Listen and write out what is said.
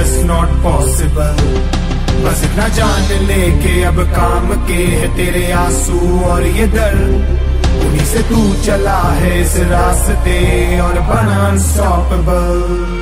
just not possible। बस इतना जान ले के अब काम के है तेरे आंसू और ये दर्द, उन्हीं से तू चला है इस रास्ते और बना अनस्टॉपेबल।